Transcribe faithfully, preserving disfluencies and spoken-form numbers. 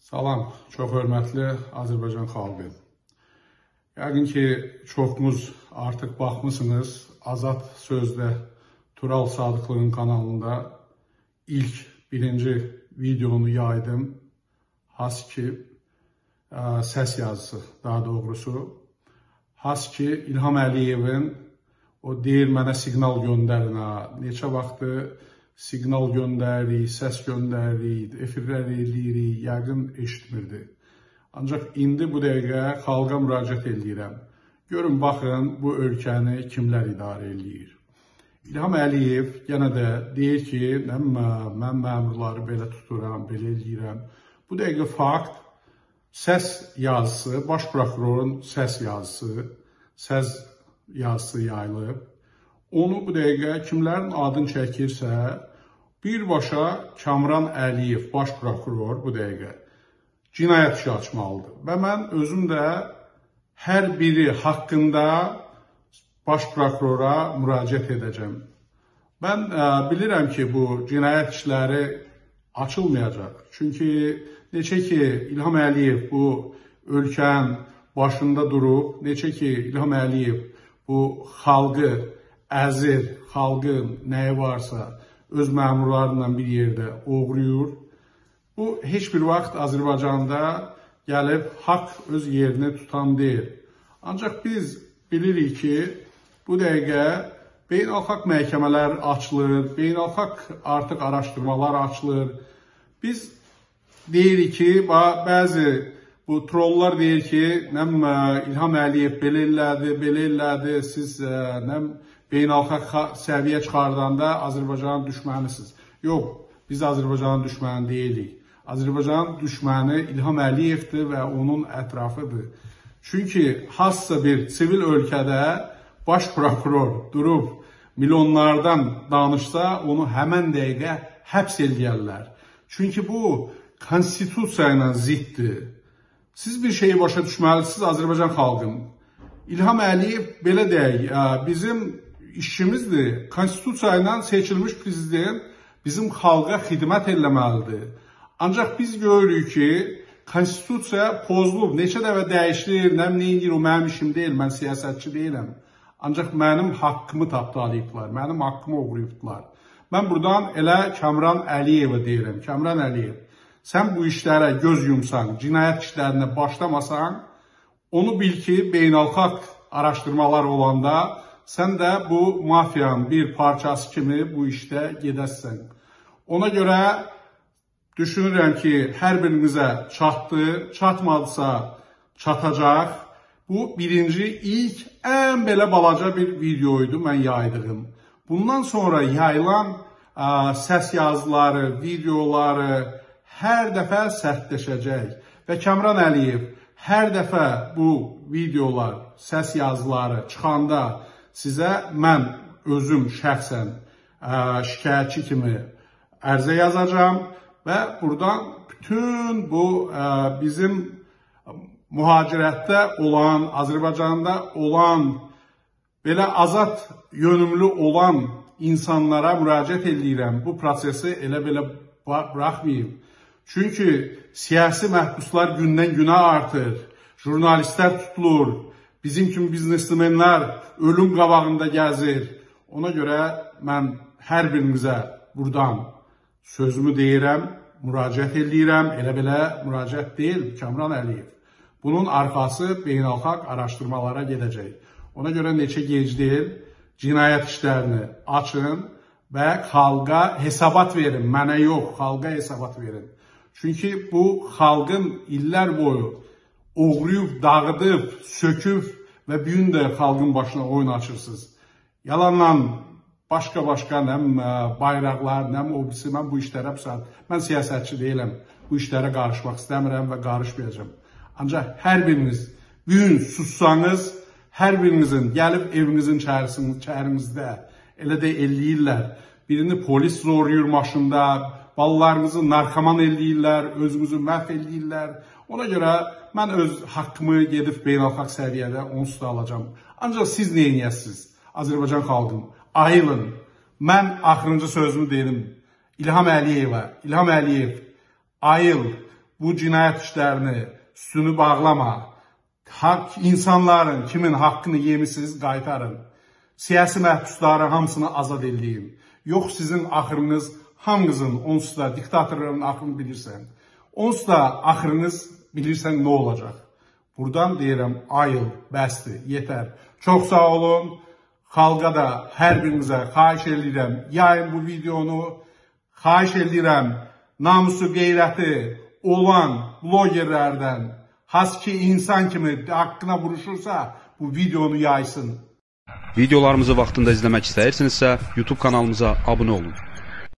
Salam, çox hörmətli Azərbaycan xalqı. Yəqin ki, çoxunuz artıq baxmısınız, Azad Sözdə Tural Sadıqlığın kanalında ilk birinci videonu yaydım. Has ki, səs yazısı daha doğrusu. Has ki, İlham Əliyevin o deyir mənə siqnal göndərin, neçə vaxtı siqnal göndəririk, səs göndəririk, efirlər eləyirik, yəqin eşitmirdi. Ancaq indi bu dəqiqə xalqa müraciət edirəm. Görün, baxın, bu ölkəni kimlər idarə eləyir. İlham Əliyev yenə də deyir ki, mən məmurları belə tuturam, belə eləyirəm. Bu dəqiqə fakt, səs yazısı, baş prokurorun səs yazısı, səs yazısı yayılıb. Onu bu dəqiqə kimlərin adını çəkirsə, birbaşa Kamran Əliyev, baş prokuror bu dəqiqə cinayət işi açmalıdır. Və mən özüm də hər biri haqqında baş prokurora müraciət edəcəm. Mən ə, bilirəm ki, bu cinayət işləri açılmayacaq. Çünki neçə ki, İlham Əliyev bu ölkənin başında durub, neçə ki, İlham Əliyev bu xalqı əzir, xalqın nəyi varsa öz məmurlarla bir yerdə oğruyur. Bu, heç bir vaxt Azərbaycanda gəlib haqq öz yerini tutan deyil. Ancaq biz bilirik ki, bu dəqiqə beynəlxalq məhkəmələr açılır, beynəlxalq artıq araşdırmalar açılır. Biz deyirik ki, bəzi bu trollar deyir ki, nəm İlham Əliyev belə elədi, belə elədi, siz nəm beynəlxalq səviyyə çıxardanda Azərbaycanın düşmənisiniz. Yox, biz Azərbaycanın düşməni deyilik. Azərbaycanın düşməni İlham Əliyevdir və onun ətrafıdır. Çünki hansısa bir sivil ölkədə baş prokuror durub milyonlardan danışsa, onu həmən dəqiqə həbs eləyərlər. Çünki bu konstitusiya ilə ziddir. Siz bir şeyi başa düşməlisiniz Azərbaycan xalqın. İlham Əliyev belə deyək, bizim işimizdir. Konstitusiya ilə seçilmiş prezident bizim xalqa xidmət eləməlidir. Ancaq biz görürük ki, konstitusiya pozulub, neçə dəfə dəyişilir, nəm neyindir, o mənim işim deyil, mən siyasətçi deyiləm. Ancaq mənim haqqımı tapdalayıblar, mənim haqqımı oğruyublar. Mən buradan elə Kamran Əliyevə deyirəm, Kamran Əliyev, sən bu işlərə göz yumsan, cinayət işlərinə başlamasan, onu bil ki, beynəlxalq araşdırmalar olanda, sən də bu mafiyanın bir parçası kimi bu işdə gedəsən. Ona görə düşünürəm ki, hər birinizə çatdı, çatmadısa çatacaq. Bu birinci, ilk, ən belə balaca bir videoydu mən yaydığım. Bundan sonra yayılan ə, səs yazıları, videoları hər dəfə sərtləşəcək. Və Kamran Əliyev hər dəfə bu videolar, səs yazıları çıxanda sizə mən özüm şəxsən ə, şikayətçi kimi ərizə yazacağım və buradan bütün bu ə, bizim mühacirətdə olan, Azərbaycanda olan, belə azad yönümlü olan insanlara müraciət edirəm. Bu prosesi elə belə buraxmayıb. Çünki siyasi məhbuslar gündən günə artır, jurnalistlər tutulur, bizim kimi biznesmenlər ölüm qabağında gəzir. Ona görə mən hər birinizə buradan sözümü deyirəm, müraciət edirəm, elə belə müraciət deyil, Kamran Əliyev. Bunun arxası beynəlxalq araşdırmalara gedəcək. Ona görə neçə gec deyil, cinayət işlərini açın və xalqa hesabat verin. Mənə yox, xalqa hesabat verin. Çünki bu xalqın illər boyu oğruyub, dağıdıb, söküb və bir gün də xalqın başına oyun açırsınız. Yalanla başqa-başqa nəm bayraqlar, nəm obisi, mən bu işlərə püsat. Mən siyasətçi deyiləm, bu işlərə qarışmaq istəmirəm və qarışmayacağım. Ancaq hər biriniz bir gün sussanız, hər birinizin gəlib evinizin çərinizdə elə də eləyirlər. Birini polis zorlayır maşında, balalarınızı narkoman eləyirlər, özünüzü məhv eləyirlər. Ona görə mən öz haqqımı gedib beynəlxalq səviyyədə onsuz da alacağım. Ancaq siz nə edəsiniz? Azərbaycan xalqım, ayılın. Mən axırıncı sözümü deyim. İlham Əliyevə, İlham Əliyev, ayıl. bu cinayət işlərini üstünü bağlama. Hak, insanların kimin haqqını yemisiniz qaytarın. Siyasi məhbusları hamısını azad edeyim. Yox sizin axırınız hamınızın, onsuz da diktatorların axırını bilirsən. Onsuz da axırınız bilirsən nə olacaq. Buradan deyirəm, ayıl, bəsdir, yetər. Çox sağ olun. Xalqa da hər birinizə xahiş edirəm, yayın bu videonu. Xahiş edirəm, namusu qeyrəti olan blogerlərdən, has ki insan kimi haqqına vuruşursa bu videonu yaysın. Videolarımızı vaxtında izləmək istəyirsinizsə YouTube kanalımıza abunə olun.